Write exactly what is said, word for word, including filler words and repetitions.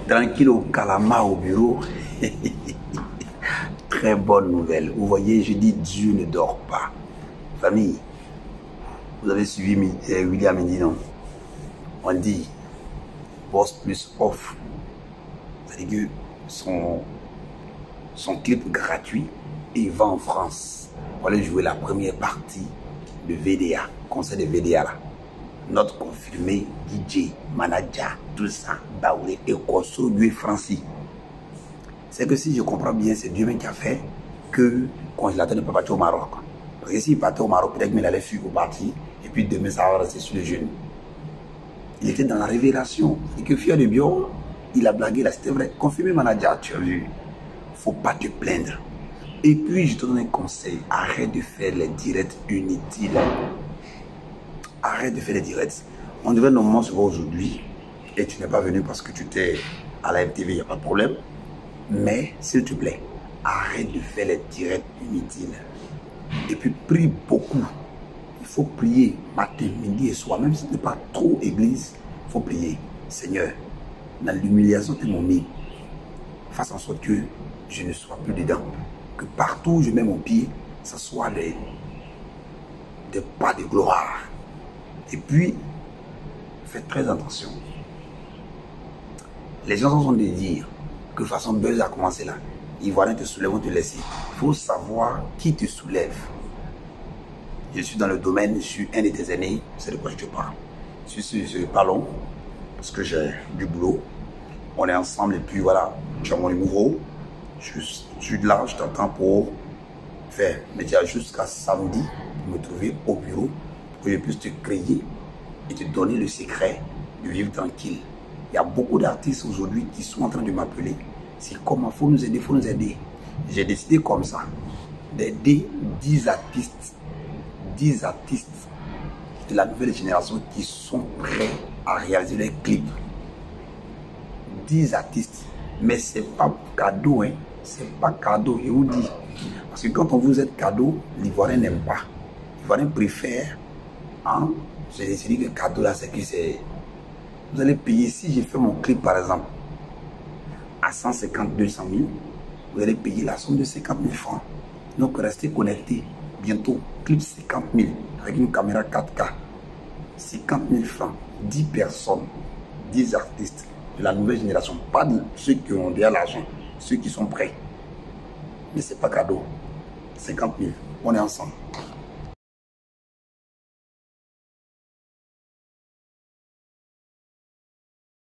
Tranquille au calamar au bureau. Très bonne nouvelle. Vous voyez, je dis Dieu ne dort pas. Famille, vous avez suivi William Mendy, non? On dit boss plus off. C'est-à-dire que son, son clip gratuit, et il va en France pour aller jouer la première partie de V D A, concert de V D A là. Notre confirmé, D J, manager, tout ça, Baoulé et Kosso, Dieu Francis. C'est que si je comprends bien, c'est Dieu même qui a fait que le congélateur ne peut pas partir au Maroc. Parce que s'il partait au Maroc, peut-être qu'il allait fuir au parti, et puis demain ça va rester sur le genou. Il était dans la révélation. Et que fier de bio, il a blagué là, c'était vrai. Confirmé manager, tu as vu. Faut pas te plaindre. Et puis je te donne un conseil, arrête de faire les directs inutiles. Arrête de faire les directs. On devrait normalement se voir aujourd'hui et tu n'es pas venu parce que tu t'es à la M T V, il n'y a pas de problème. Mais s'il te plaît, arrête de faire les directs inutiles. Et puis prie beaucoup. Il faut prier matin, midi et soir. Même si ce n'est pas trop église, il faut prier. Seigneur, dans l'humiliation que mon mis, fasse en sorte que je ne sois plus dedans. Que partout où je mets mon pied, ça soit des, des pas de gloire. Et puis, faites très attention. Les gens sont de dire que de toute façon, buzz a commencé là. Ils voient te soulèvent, vont te laisser. Il faut savoir qui te soulève. Je suis dans le domaine, je suis un de tes aînés, c'est de quoi je te parle. Je suis sur le ballon, parce que j'ai du boulot. On est ensemble et puis voilà, tu as mon numéro. Je suis là, je t'attends pour faire. Mais tu as jusqu'à samedi pour me trouver au bureau pour que je puisse te créer et te donner le secret de vivre tranquille. Il y a beaucoup d'artistes aujourd'hui qui sont en train de m'appeler. C'est comment, il faut nous aider, il faut nous aider. J'ai décidé comme ça d'aider dix artistes, dix artistes de la nouvelle génération qui sont prêts à réaliser les clips. dix artistes. Mais ce n'est pas cadeau, hein. C'est pas cadeau, je vous dis. Parce que quand on vous aide cadeau, l'Ivoirien n'aime pas. L'Ivoirien préfère. Hein? Je dit que cadeau là, c'est que c'est. Vous allez payer, si j'ai fait mon clip par exemple, à cent cinquante, deux cent mille, vous allez payer la somme de cinquante mille francs. Donc restez connectés. Bientôt, clip cinquante mille avec une caméra quatre K. cinquante mille francs, dix personnes, dix artistes de la nouvelle génération. Pas de ceux qui ont déjà l'argent, ceux qui sont prêts. Mais c'est pas cadeau. cinquante mille, on est ensemble.